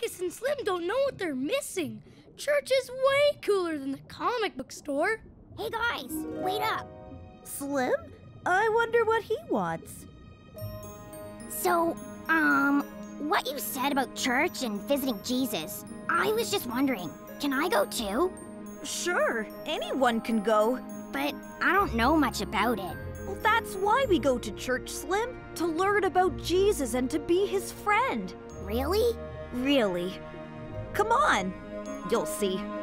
Marcus and Slim don't know what they're missing. Church is way cooler than the comic book store. Hey guys, wait up. Slim? I wonder what he wants. So, what you said about church and visiting Jesus, I was just wondering, can I go too? Sure, anyone can go. But I don't know much about it. Well, that's why we go to church, Slim. To learn about Jesus and to be his friend. Really? Really. Come on. You'll see.